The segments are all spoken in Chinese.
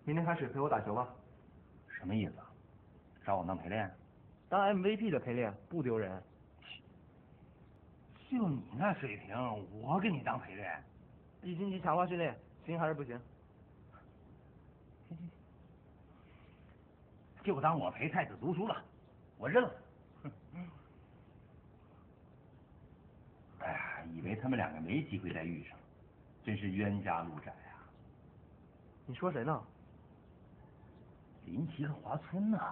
明天开始陪我打球吧。 什么意思啊？找我当陪练？ 当 MVP 的陪练不丢人。 就你那水平，我给你当陪练 1星期强化训练，行还是不行？ 行，就当我陪太子读书了，我认了。哎呀，以为他们两个没机会再遇上，真是冤家路窄呀。 你说谁呢？ 林奇和华村呢？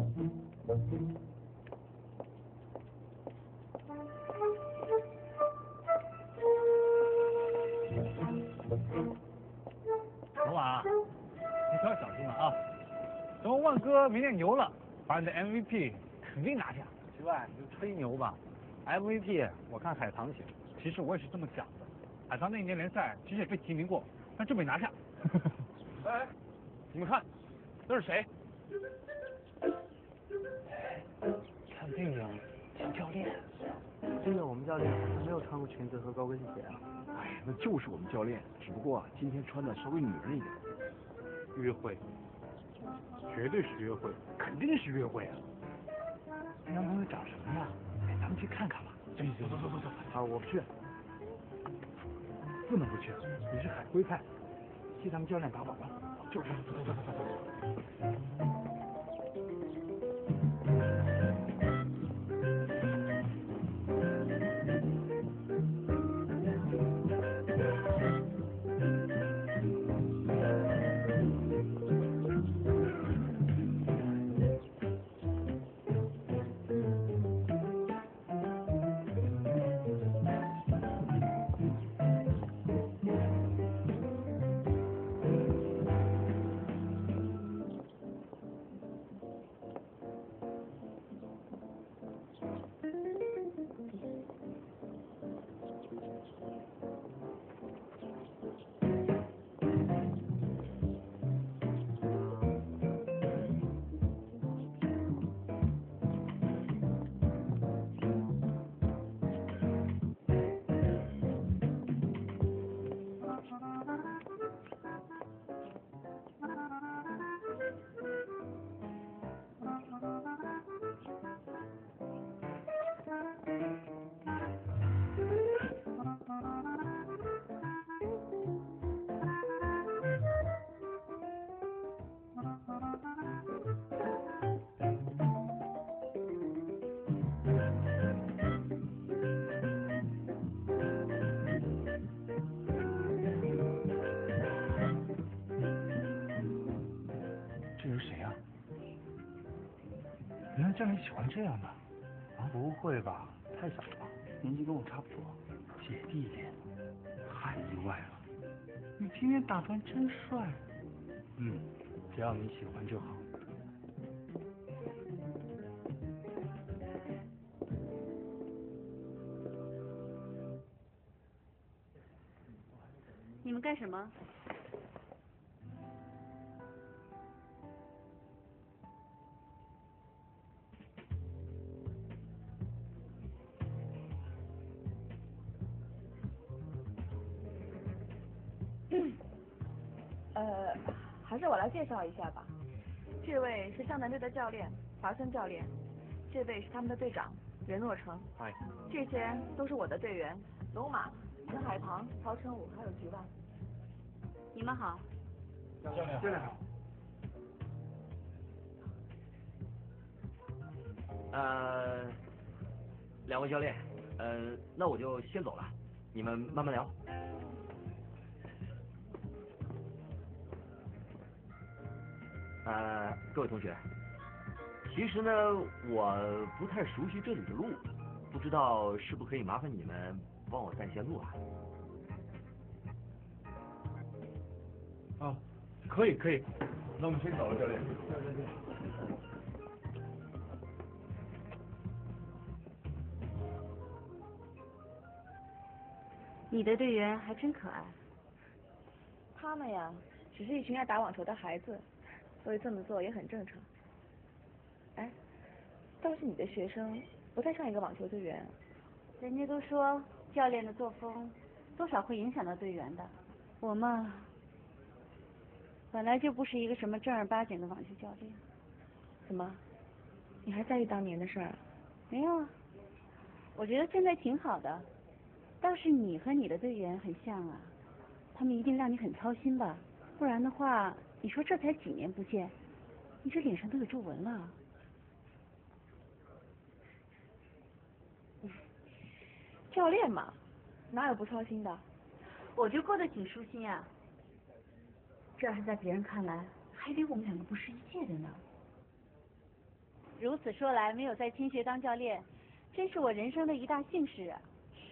龙马，你可要小心了啊！等我万哥明天牛了，把你的 MVP 肯定拿下。之外，你就吹牛吧。MVP 我看海棠行，其实我也是这么想的。海棠那一年联赛其实也被提名过，但就没拿下。哎，你们看，那是谁？看病人，见教练。 真的，我们教练好像没有穿过裙子和高跟鞋啊。 哎，那就是我们教练，只不过今天穿的稍微女人一点。约会，绝对是约会，肯定是约会啊！男朋友长什么样？哎，咱们去看看吧。走。啊，我不去，不能不去。你是海龟派，替咱们教练打保吧。就是。走。原来教练喜欢这样的啊？不会吧，太小了，年纪跟我差不多，姐弟恋，太意外了。你今天打扮真帅。只要你喜欢就好。 你们干什么？ 还是我来介绍一下吧。这位是湘南队的教练华森教练，这位是他们的队长任诺成。 嗨。 这些都是我的队员龙马、陈海棠、曹成武还有菊万。 你们好。 教练好。 两位教练，那我就先走了，你们慢慢聊。各位同学，其实呢，我不太熟悉这里的路，不知道是不可以麻烦你们帮我带些路啊？ 啊，可以，那我们先走了，教练。对。 你的队员还真可爱。 他们呀，只是一群爱打网球的孩子，所以这么做也很正常。哎，倒是你的学生不太像一个网球队员。 人家都说教练的作风多少会影响到队员的，我嘛。 本来就不是一个什么正儿八经的网球教练。 怎么？你还在意当年的事儿？ 没有啊，我觉得现在挺好的。倒是你和你的队员很像啊，他们一定让你很操心吧？不然的话，你说这才几年不见，你这脸上都有皱纹了。 教练嘛，哪有不操心的？ 我就过得挺舒心啊。这要是在别人看来，还以为我们两个不是一届的呢。如此说来，没有在青学当教练，真是我人生的一大幸事啊。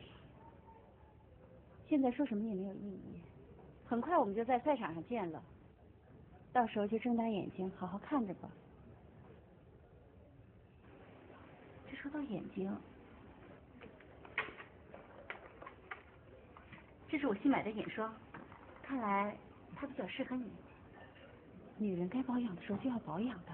现在说什么也没有意义，很快我们就在赛场上见了，到时候就睁大眼睛好好看着吧。这说到眼睛，这是我新买的眼霜，看来它比较适合你。女人该保养的时候就要保养的。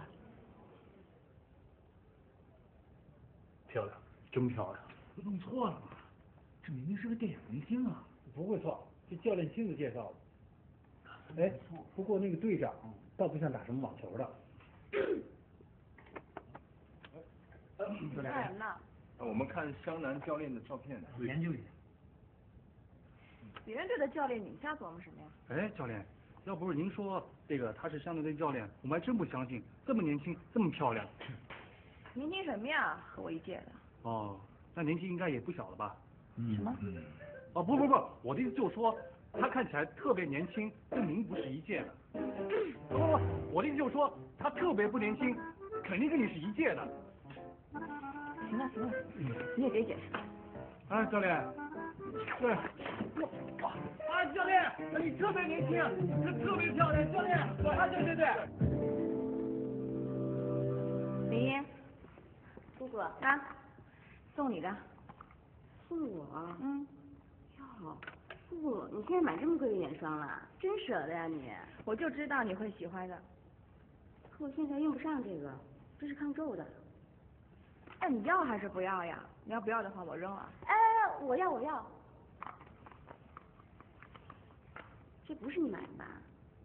漂亮，真漂亮。 弄错了吧？这明明是个电影明星啊！ 不会错，是教练亲自介绍的。哎，不过那个队长倒不像打什么网球的。 你干什么呢？ 我们看湘南教练的照片， 研究一下。 别人队的教练，你们瞎琢磨什么呀？ 哎，教练，要不是您说这个他是湘南队教练，我们还真不相信，这么年轻，这么漂亮。 年轻什么呀？和我一届的。 哦，那年纪应该也不小了吧？ 什么？ 哦，不，我的意思就是说，他看起来特别年轻，跟您不是一届的。不，我的意思就是说，他特别不年轻，肯定跟你是一届的。 行了，你也别解释。 啊，教练，对，啊，教练，你特别年轻，特别漂亮，教练，啊，对。 林英， 姑姑啊，送你的。 送我？哟，姑姑，你现在买这么贵的眼霜了，真舍得呀你。 我就知道你会喜欢的。 可我现在用不上这个，这是抗皱的。 哎，你要还是不要呀？你要不要的话，我扔了。 哎，我要。这不是你买的吧？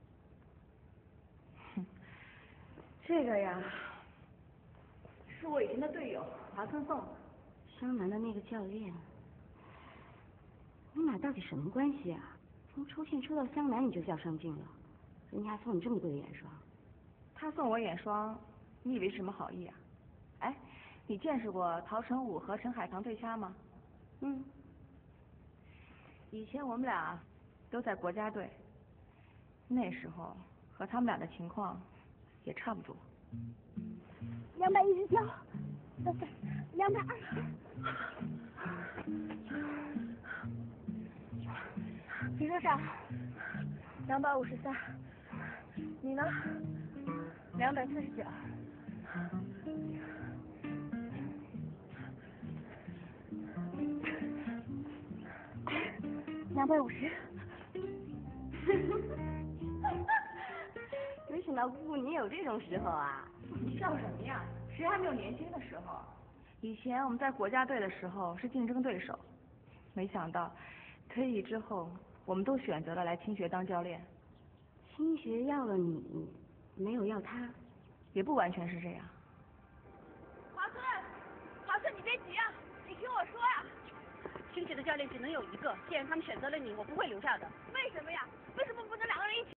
这个呀，是我以前的队友华森送的。 湘南的那个教练，你俩到底什么关系啊？从抽签抽到湘南你就叫上劲了，人家还送你这么贵的眼霜。 他送我眼霜，你以为是什么好意啊？哎，你见识过陶成武和陈海棠对掐吗？以前我们俩都在国家队，那时候和他们俩的情况也差不多。 219，220。你多少 253。你呢 ？249。250。没想到姑姑你有这种时候啊！ 你笑什么呀？谁还没有年轻的时候？以前我们在国家队的时候是竞争对手，没想到退役之后，我们都选择了来青学当教练。 青学要了你，没有要他， 也不完全是这样。 华森，你别急啊，你听我说呀。青学的教练只能有一个，既然他们选择了你，我不会留下的。为什么呀？为什么不能两个人一起？